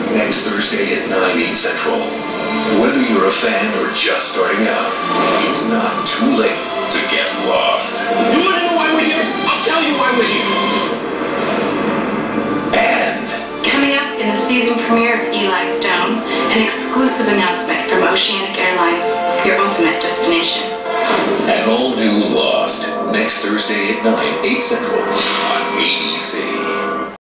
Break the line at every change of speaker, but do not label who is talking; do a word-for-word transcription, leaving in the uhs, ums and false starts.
next Thursday at nine, eight Central. Whether you're a fan or just starting out, it's not too late to get lost.
You want to know why we're here? I'll tell you why we're here.
And
coming up in the season premiere of Eli Stone, an exclusive announcement from Oceanic Airlines, your ultimate destination.
an all-new Lost, next Thursday at nine, eight Central on A B C.